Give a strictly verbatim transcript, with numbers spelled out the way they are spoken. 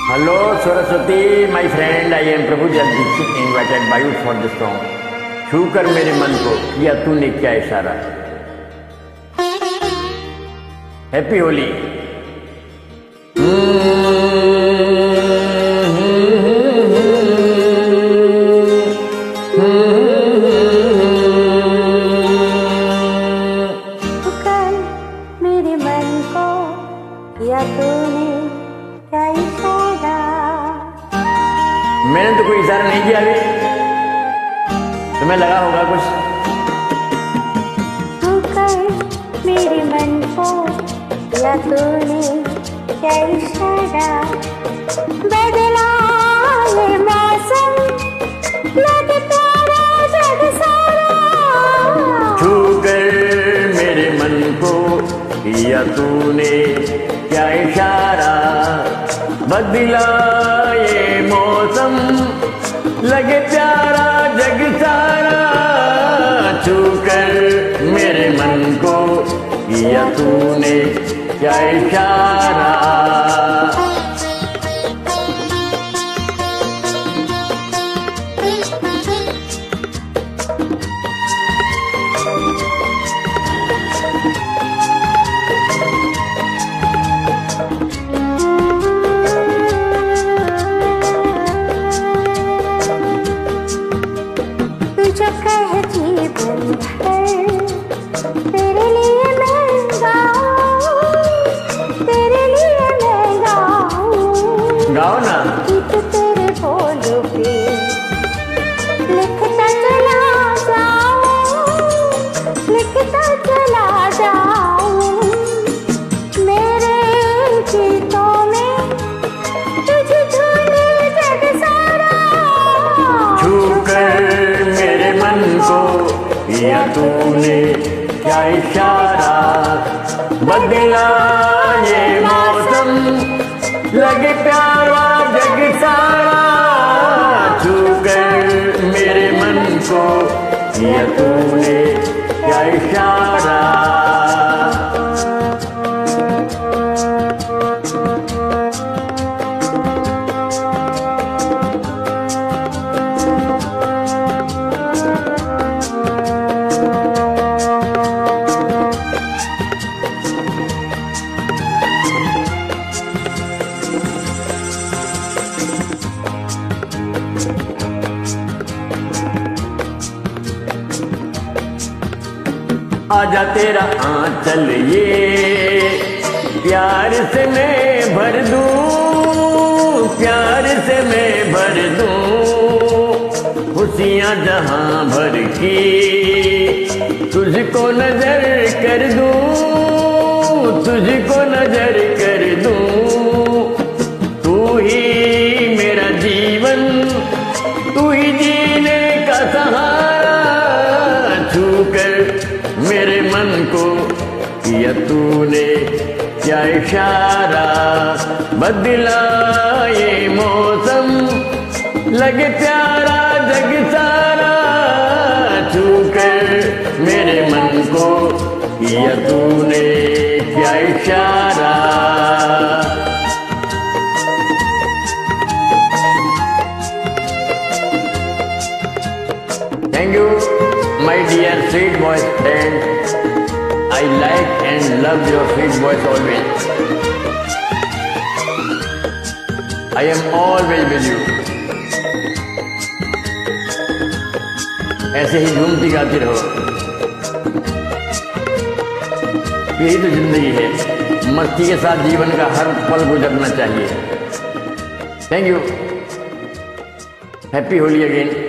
Hello Saraswati, my friend. I am Prabhu Dikshit, invited by you for this song. छू कर मेरे मन को किया तूने क्या इशारा. हैप्पी होली. मेरे मन को किया तूने क्या इशारा. मैंने तो कोई इशारा नहीं किया अभी. तुम्हें लगा होगा कुछ. तू कर मेरे मन को किया तूने क्या इशारा. बदला ये मौसम लगे प्यारा जग सारा. छू कर मेरे मन को किया तूने क्या इशारा. बदला ये मौसम लगे प्यारा जग सारा. छू कर मेरे मन को किया तूने क्या इशारा. जो कह जीवन भर तेरे लिए मैं गाऊं, तेरे लिए मैं गाऊं. गाओ ना. गीत तेरे बोलों पे लिखता चला जाऊं, लिखता चला जाऊं. मेरे गीतों में तुझे धुने जग सारा. छू कर मेरे मन को किया तूने क्या इशारा. बदला ये मौसम लगे प्यारा जग सारा. छू कर मेरे मन को किया तूने क्या इशारा. आजा तेरा आंचल ये प्यार से मैं भर दूं, प्यार से मैं भर दूं. खुशियां जहां भर की तुझको नजर कर दूं, तुझको नजर कर दूं. तू ही मेरा जीवन, तू ही जीने का सहारा. छू कर मेरे मन को किया तूने क्या इशारा. बदला ये मौसम लगे प्यारा जग सारा. छू कर मेरे मन को किया तूने क्या इशारा. Thank you, my dear sweet voice friend. I like and love your sweet voice always. I am always with you. ऐसे ही झूमती गाती रहो. यही तो जिंदगी है. मस्ती के साथ जीवन का हर पल गुजरना चाहिए. Thank you. Happy Holi again.